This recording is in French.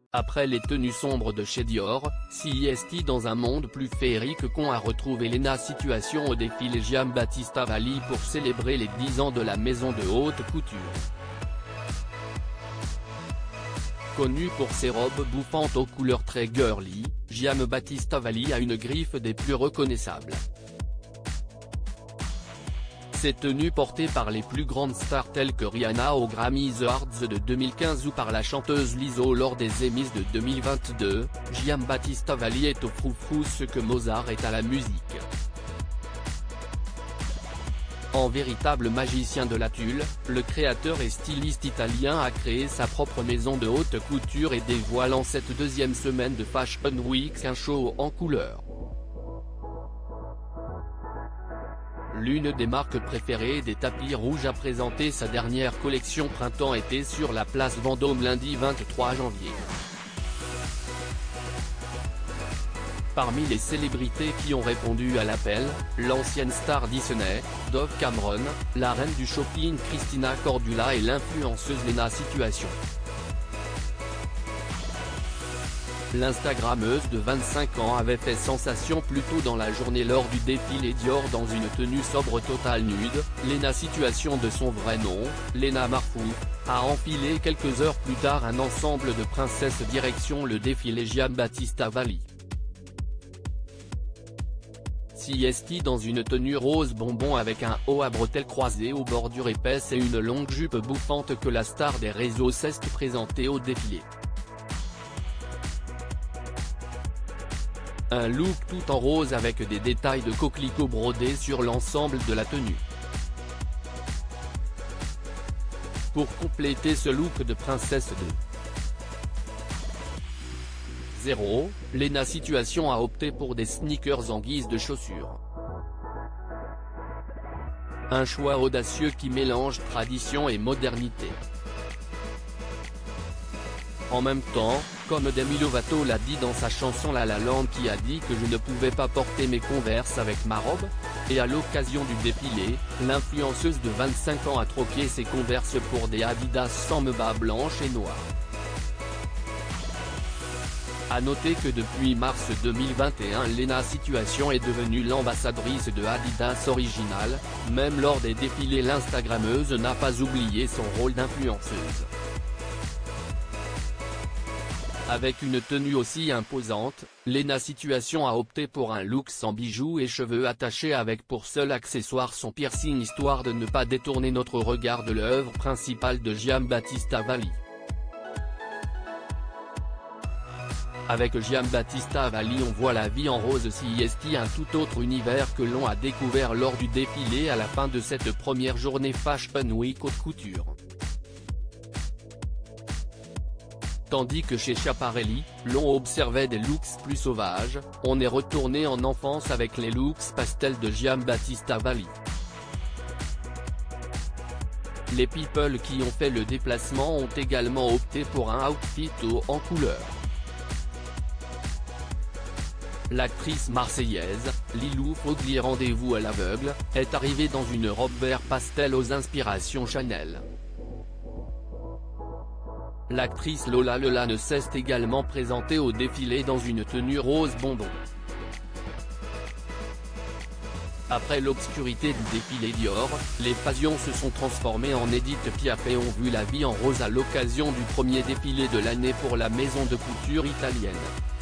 Après les tenues sombres de chez Dior, CEST dans un monde plus féerique qu'on a retrouvé Lena Situation au défilé Giambattista Valli pour célébrer les 10 ans de la maison de haute couture. Connue pour ses robes bouffantes aux couleurs très girly, Giambattista Valli a une griffe des plus reconnaissables. Ces tenues portées par les plus grandes stars telles que Rihanna aux Grammy Awards de 2015 ou par la chanteuse Lizzo lors des Emmys de 2022, Giambattista Valli est au froufrou ce que Mozart est à la musique. En véritable magicien de la tulle, le créateur et styliste italien a créé sa propre maison de haute couture et dévoile en cette deuxième semaine de Fashion Week un show en couleurs. L'une des marques préférées des tapis rouges a présenté sa dernière collection printemps-été sur la place Vendôme lundi 23 janvier. Parmi les célébrités qui ont répondu à l'appel, l'ancienne star Disney, Dove Cameron, la reine du shopping Christina Cordula et l'influenceuse Lena Situation. L'Instagrammeuse de 25 ans avait fait sensation plus tôt dans la journée lors du défilé Dior dans une tenue sobre totale nude. Lena Situation de son vrai nom, Lena Marfou, a enfilé quelques heures plus tard un ensemble de princesses direction le défilé Giambattista Valli. CEST dans une tenue rose bonbon avec un haut à bretelles croisées aux bordures épaisses et une longue jupe bouffante que la star des réseaux s'est présentée au défilé. Un look tout en rose avec des détails de coquelicots brodés sur l'ensemble de la tenue. Pour compléter ce look de princesse de 0, Lena Situation a opté pour des sneakers en guise de chaussures. Un choix audacieux qui mélange tradition et modernité. En même temps, comme Demi Lovato l'a dit dans sa chanson La La Land qui a dit que je ne pouvais pas porter mes Converse avec ma robe, et à l'occasion du défilé, l'influenceuse de 25 ans a troqué ses Converse pour des Adidas sans bas blanches et noires. A noter que depuis mars 2021 Lena Situation est devenue l'ambassadrice de Adidas Original, même lors des défilés l'Instagrammeuse n'a pas oublié son rôle d'influenceuse. Avec une tenue aussi imposante, Lena Situation a opté pour un look sans bijoux et cheveux attachés avec pour seul accessoire son piercing histoire de ne pas détourner notre regard de l'œuvre principale de Giambattista Valli. Avec Giambattista Valli on voit la vie en rose CEST un tout autre univers que l'on a découvert lors du défilé à la fin de cette première journée Fashion Week haute couture. Tandis que chez Schiaparelli, l'on observait des looks plus sauvages, on est retourné en enfance avec les looks pastels de Giambattista Valli. Les people qui ont fait le déplacement ont également opté pour un outfit haut en couleur. L'actrice marseillaise, Lilou Fogli rendez-vous à l'aveugle, est arrivée dans une robe vert pastel aux inspirations Chanel. L'actrice Lola Lelane s'est également présentée au défilé dans une tenue rose bonbon. Après l'obscurité du défilé Dior, les passions se sont transformées en Edith Piaf et ont vu la vie en rose à l'occasion du premier défilé de l'année pour la maison de couture italienne.